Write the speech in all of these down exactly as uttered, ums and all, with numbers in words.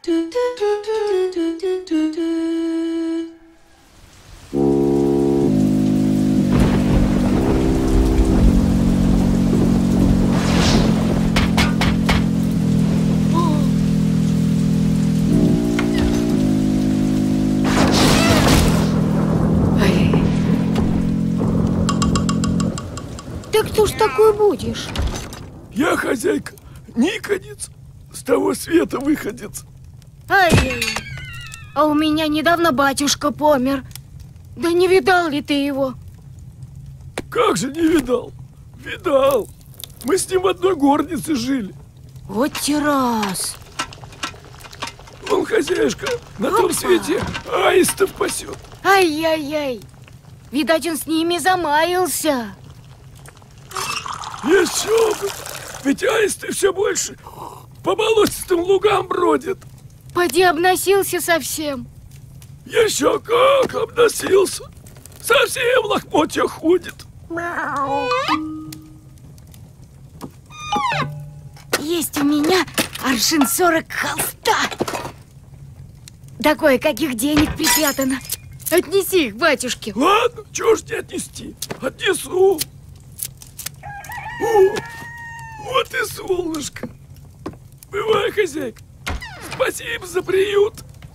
Ты кто ж такой будешь? Я хозяйка, Никонец, с того света выходец. Ай, а у меня недавно батюшка помер. Да не видал ли ты его? Как же не видал? Видал. Мы с ним в одной горнице жили. Вот террас. Он, хозяюшка, на Опа. том свете аистов пасет. Ай-яй-яй. Видать, он с ними замаялся. Еще бы! Ведь аисты все больше по болотистым лугам бродят. Поди обносился совсем. Еще как обносился. Совсем лохмотья ходит. Есть у меня аршин сорок холста. Да кое-каких денег припрятано. Отнеси их батюшке. Ладно, чего ж не отнести? Отнесу. О, вот и солнышко. Бывай, хозяйка. Спасибо за приют.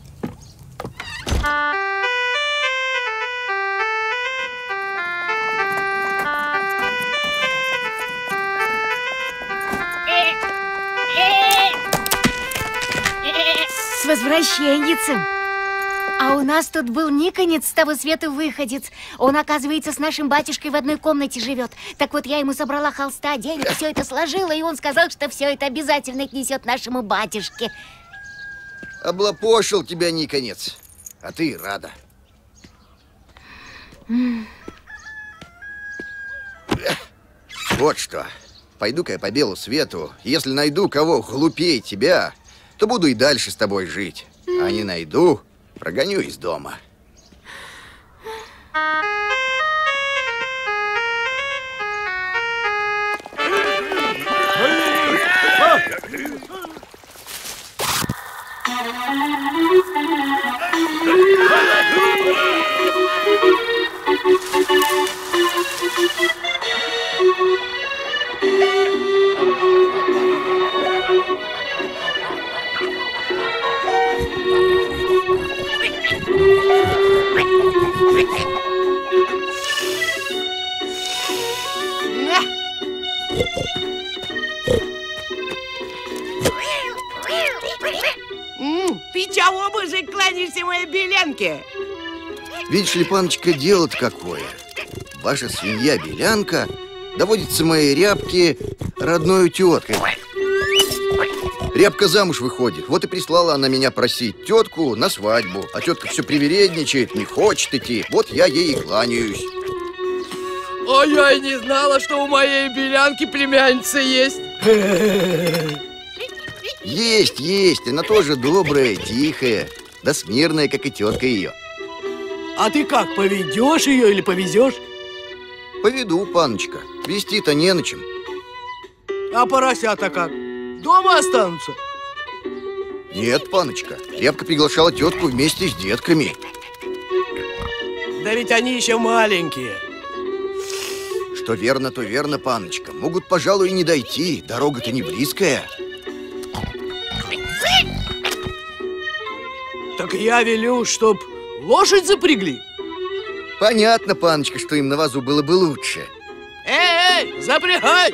С возвращенницем. А у нас тут был Никонец, с того света выходец. Он, оказывается, с нашим батюшкой в одной комнате живет. Так вот, я ему собрала холста, денег, все это сложила, и он сказал, что все это обязательно отнесет нашему батюшке. Облапошил тебя Никонец, а ты рада. Mm. Вот что, пойду-ка я по белу свету. Если найду кого глупее тебя, то буду и дальше с тобой жить. А не найду, прогоню из дома. Ты чего, мужик, кланяешься моей белянке? Видишь ли, паночка, дело-то какое. Ваша свинья Белянка доводится моей Рябке родной теткой. Рябка замуж выходит. Вот и прислала она меня просить тетку на свадьбу. А тетка все привередничает, не хочет идти. Вот я ей и кланяюсь. А я и не знала, что у моей белянки племянница есть. Есть, есть. Она тоже добрая, тихая. Да смирная, как и тетка ее. А ты как, поведешь ее или повезешь? Поведу, паночка. Вести-то не на чем. А поросята как? Дома останутся? Нет, паночка. Рябка приглашала тетку вместе с детками. Да ведь они еще маленькие. Что верно, то верно, паночка. Могут, пожалуй, и не дойти. Дорога-то не близкая. Так я велю, чтоб лошадь запрягли. Понятно, паночка, что им на вазу было бы лучше. Эй, эй, запрягай!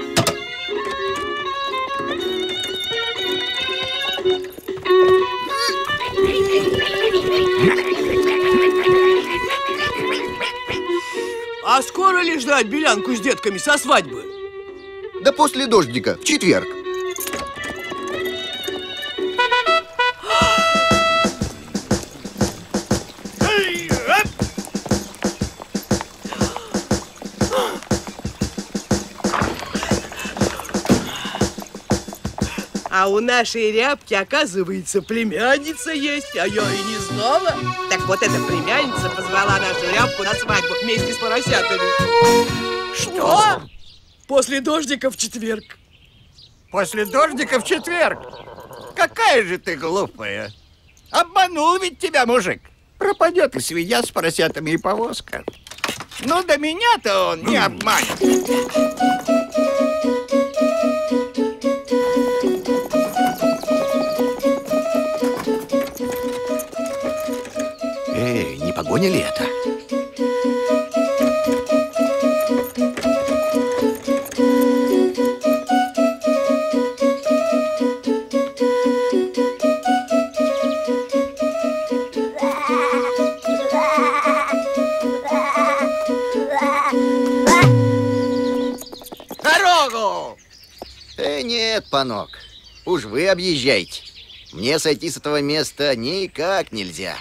А скоро ли ждать Белянку с детками со свадьбы? Да после дождика, в четверг. А у нашей Рябки, оказывается, племянница есть, а я и не знала. Так вот эта племянница позвала нашу Рябку на свадьбу вместе с поросятами. Что? После дождика в четверг. После дождика в четверг? Какая же ты глупая. Обманул ведь тебя, мужик. Пропадет и свинья с поросятами, и повозка. Ну, до меня-то он не обманет. Эй, не погоня ли это? Дорогу! Э, нет, панок, уж вы объезжайте. Мне сойти с этого места никак нельзя.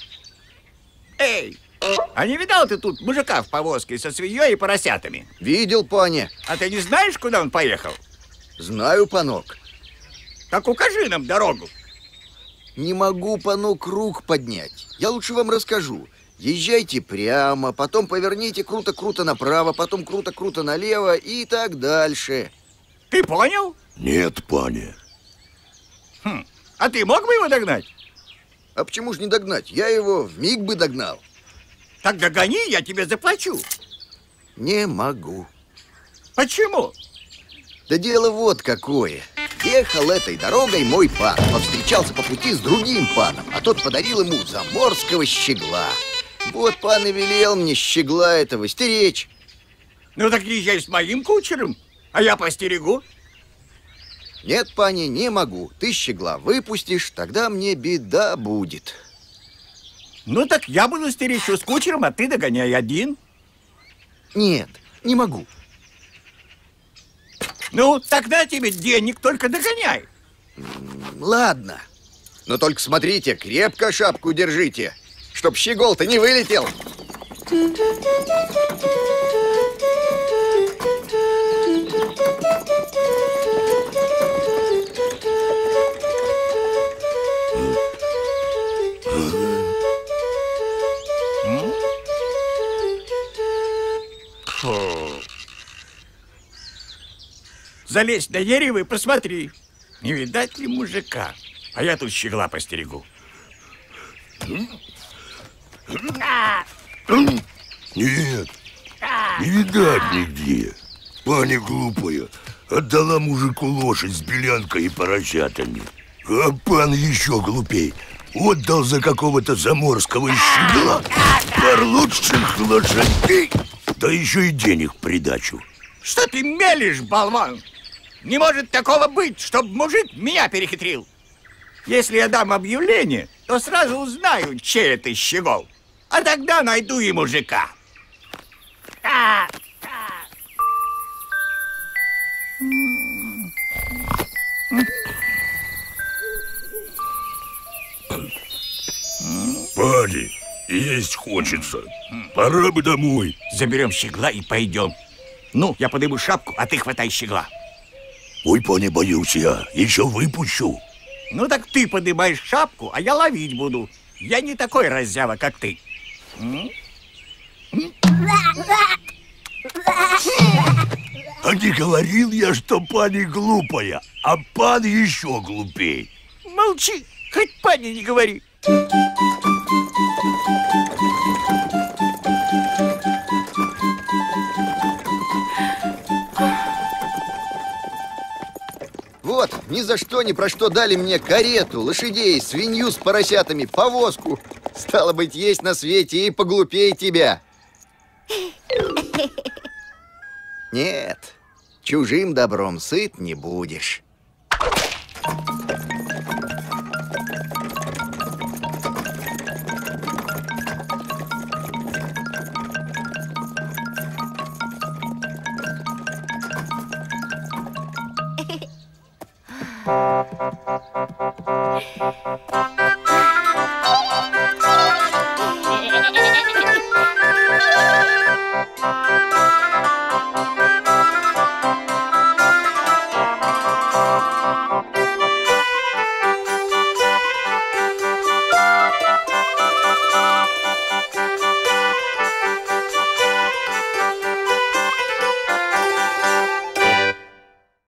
Эй, а не видал ты тут мужика в повозке со свиньей и поросятами? Видел, паня. А ты не знаешь, куда он поехал? Знаю, панок. Так укажи нам дорогу. Не могу, панок, рук поднять. Я лучше вам расскажу. Езжайте прямо, потом поверните круто-круто направо, потом круто-круто налево и так дальше. Ты понял? Нет, паня. Хм. А ты мог бы его догнать? А почему ж не догнать? Я его вмиг бы догнал. Так догони, я тебе заплачу. Не могу. Почему? Да дело вот какое. Ехал этой дорогой мой пан, повстречался по пути с другим паном, а тот подарил ему заморского щегла. Вот пан и велел мне щегла этого стеречь. Ну так езжай с моим кучером, а я постерегу. Нет, пани, не могу. Ты щегла выпустишь, тогда мне беда будет. Ну так я буду стеречь с кучером, а ты догоняй один. Нет, не могу. Ну, тогда тебе денег, только догоняй. Ладно. Но только смотрите, крепко шапку держите, чтоб щегол-то не вылетел. Залезь на дерево и посмотри, не видать ли мужика. А я тут щегла постерегу. Нет, не видать нигде. Паня глупая отдала мужику лошадь с белянкой и поросятами. А пан еще глупей. Отдал за какого-то заморского щегла пар лучших лошадей, да еще и денег в придачу. Что ты мелешь, болван? Не может такого быть, чтобы мужик меня перехитрил. Если я дам объявление, то сразу узнаю, чей это щегол. А тогда найду и мужика. Пани, есть хочется. Пора бы домой. Заберем щегла и пойдем. Ну, я подниму шапку, а ты хватай щегла. Ой, пани, боюсь я. Еще выпущу. Ну так ты поднимаешь шапку, а я ловить буду. Я не такой раззява, как ты. А не говорил я, что пани глупая, а пан еще глупей. Молчи, хоть пани не говори. Вот, ни за что, ни про что дали мне карету, лошадей, свинью с поросятами, повозку. Стало быть, есть на свете и поглупее тебя. Нет, чужим добром сыт не будешь.